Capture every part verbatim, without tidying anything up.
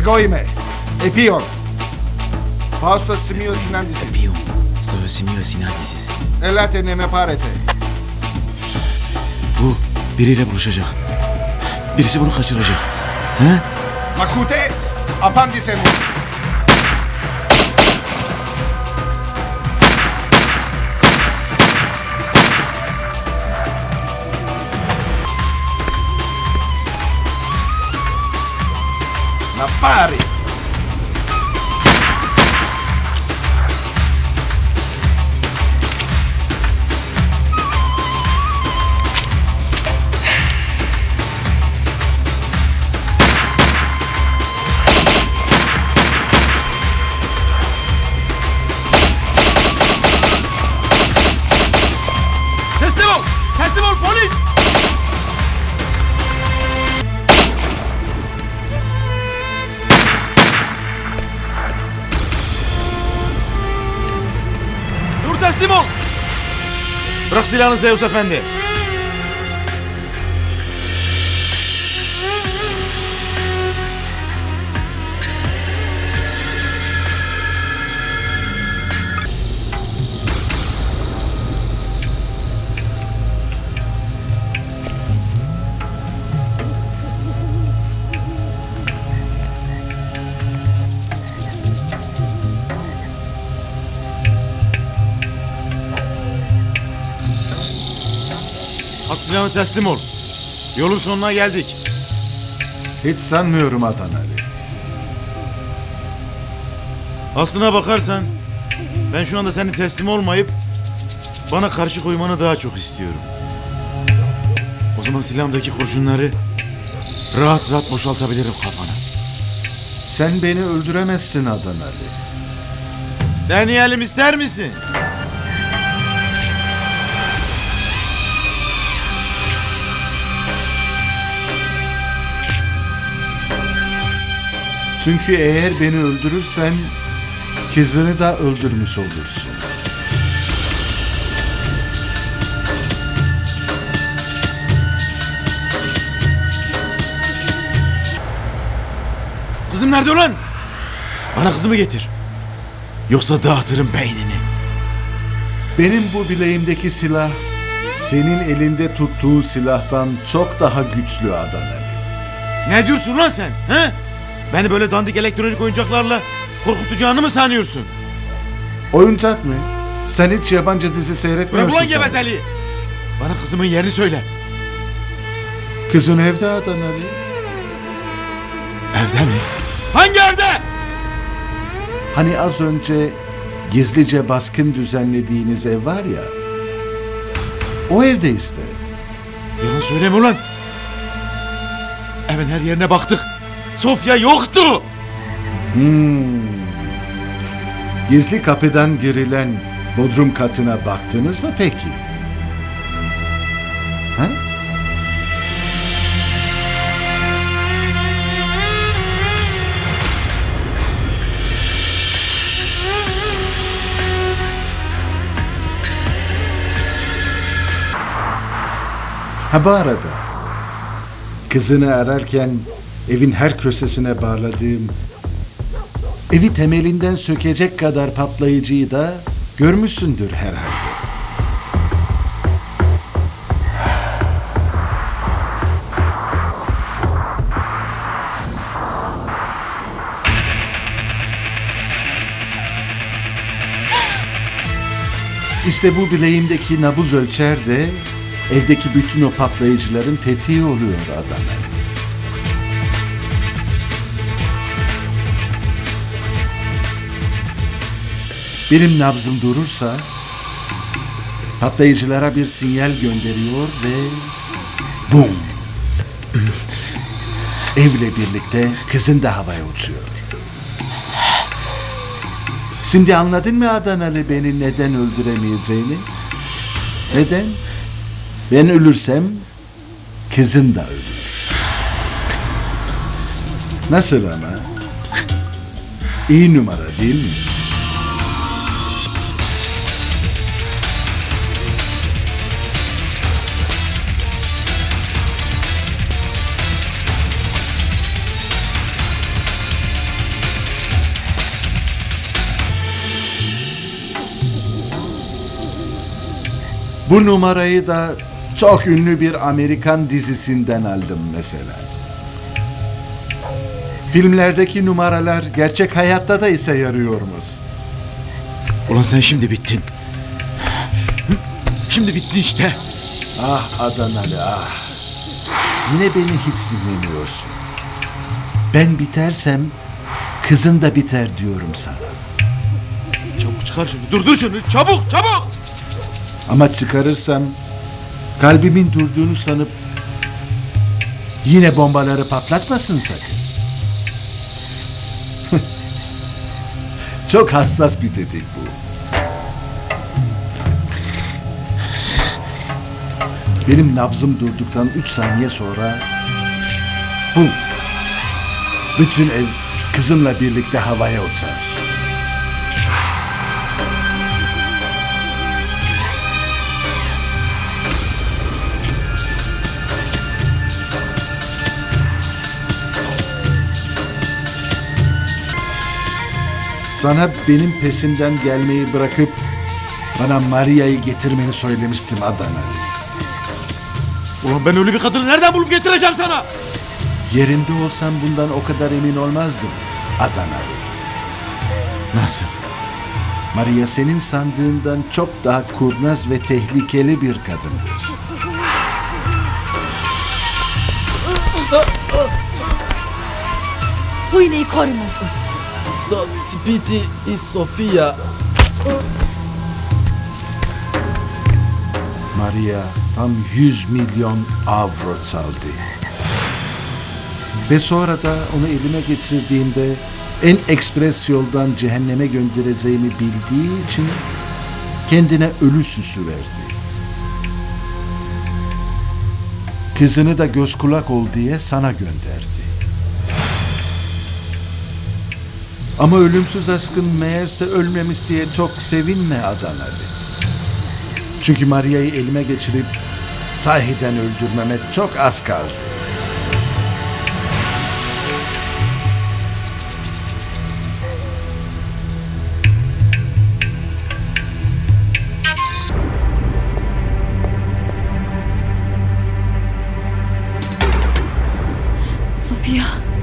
Seguime. Epion. Fausto Simio Sinandisis. Epion. Sto Simio Sinandisis. Elate ne me parete. Bu biriyle buluşacak. Birisi bunu kaçıracak. He? Makute. Apandisemu. La pari. Teslim ol! Teslim ol polis! Dur teslim ol! Bırak silahını Zeus Efendi. At silahını teslim ol. Yolun sonuna geldik. Hiç sanmıyorum Adnan Ali. Aslına bakarsan ben şu anda senin teslim olmayıp bana karşı koymanı daha çok istiyorum. O zaman silahımdaki kurşunları rahat rahat boşaltabilirim kafana. Sen beni öldüremezsin Adnan Ali. Deneyelim ister misin? Çünkü eğer beni öldürürsen kızını da öldürmüş olursun. Kızım nerede ulan? Bana kızımı getir. Yoksa dağıtırım beynini. Benim bu bileğimdeki silah senin elinde tuttuğu silahtan çok daha güçlü Adnan Ali. Ne diyorsun lan sen? He? Beni böyle dandik elektronik oyuncaklarla korkutacağını mı sanıyorsun? Oyuncak mı? Sen hiç yabancı dizi Bırak seyretmiyorsun. ulan sen. gevezeliği. Bana kızımın yerini söyle. Kızın evde Adnan Ali. Evde mi? Hangi evde? Hani az önce gizlice baskın düzenlediğiniz ev var ya. O evde işte. Yalan söyleme ulan. Evin her yerine baktık. Sofya yoktu. Hmm. Gizli kapıdan girilen bodrum katına baktınız mı peki? Ha? Ha bu arada kızını ararken evin her köşesine bağladığım, evi temelinden sökecek kadar patlayıcıyı da görmüşsündür herhalde. İşte bu bileğimdeki nabız ölçer de evdeki bütün o patlayıcıların tetiği oluyor Adnan. Benim nabzım durursa patlayıcılara bir sinyal gönderiyor ve bum! Evle birlikte kızın da havaya uçuyor. Şimdi anladın mı Adanalı beni neden öldüremeyeceğini? Neden? Ben ölürsem kızın da ölür. Nasıl ama? İyi numara değil mi? Bu numarayı da çok ünlü bir Amerikan dizisinden aldım mesela. Filmlerdeki numaralar gerçek hayatta da işe yarıyormuş. Ulan sen şimdi bittin. Şimdi bittin işte. Ah Adanalı ah. Yine beni hiç dinlemiyorsun. Ben bitersem kızın da biter diyorum sana. Çabuk çıkar şunu. Durdur şunu. Çabuk çabuk. Ama çıkarırsam kalbimin durduğunu sanıp yine bombaları patlatmasın sakın. Çok hassas bir dedik bu. Benim nabzım durduktan üç saniye sonra bum! Bütün ev kızımla birlikte havaya uçar. Sana benim pesimden gelmeyi bırakıp bana Maria'yı getirmeni söylemiştim Adanalı. Ulan ben öyle bir kadını nereden bulup getireceğim sana? Yerinde olsam bundan o kadar emin olmazdım Adanalı. Nasıl? Maria senin sandığından çok daha kurnaz ve tehlikeli bir kadındır. Bu iğneyi koruma. Stop, Spiti is Sofia. Maria tam yüz milyon avro çaldı. Ve sonra da onu elime geçirdiğimde en ekspres yoldan cehenneme göndereceğimi bildiği için kendine ölü süsü verdi. Kızını da göz kulak ol diye sana gönderdi. Ama ölümsüz aşkın meğerse ölmemiş diye çok sevinme Adanalı. Çünkü Maria'yı elime geçirip sahiden öldürmeme çok az kaldı. Sofia.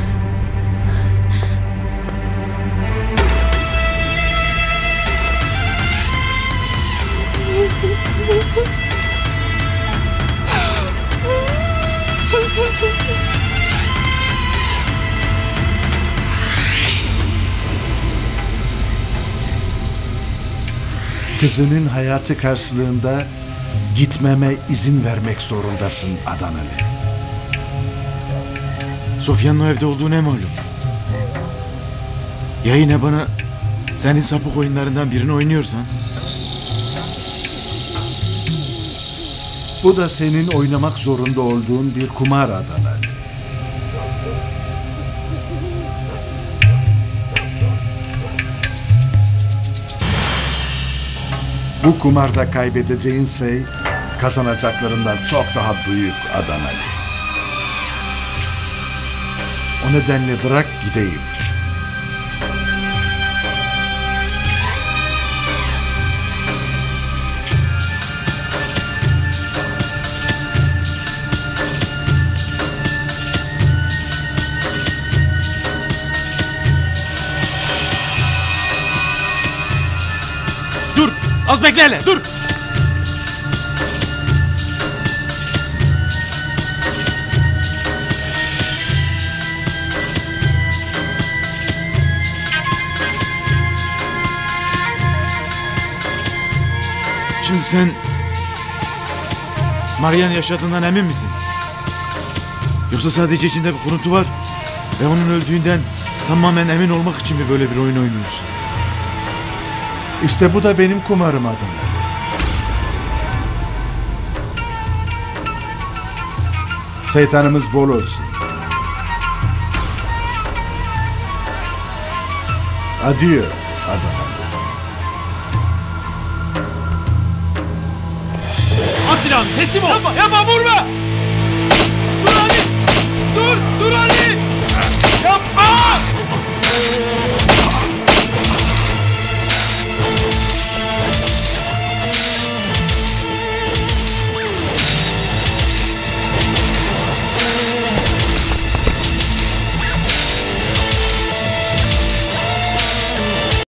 Kızının hayatı karşılığında gitmeme izin vermek zorundasın Adanalı. Sofya'nın o evde olduğu ne malum? Ya yine bana senin sapık oyunlarından birini oynuyorsan? Bu da senin oynamak zorunda olduğun bir kumar Adanalı. Bu kumarda kaybedeceğin şey kazanacaklarından çok daha büyük Adanalı. O nedenle bırak gideyim. Dur! Az bekle hele! Dur! Şimdi sen Maria'nın yaşadığından emin misin? Yoksa sadece içinde bir kuruntu var ve onun öldüğünden tamamen emin olmak için mi böyle bir oyun oynuyorsun? İşte bu da benim kumarım Adanalı. Şeytanımız bol olsun. Adieu Adanalı. At silahını teslim ol. Yapma yapma vurma. Dur Ali. Dur dur Ali.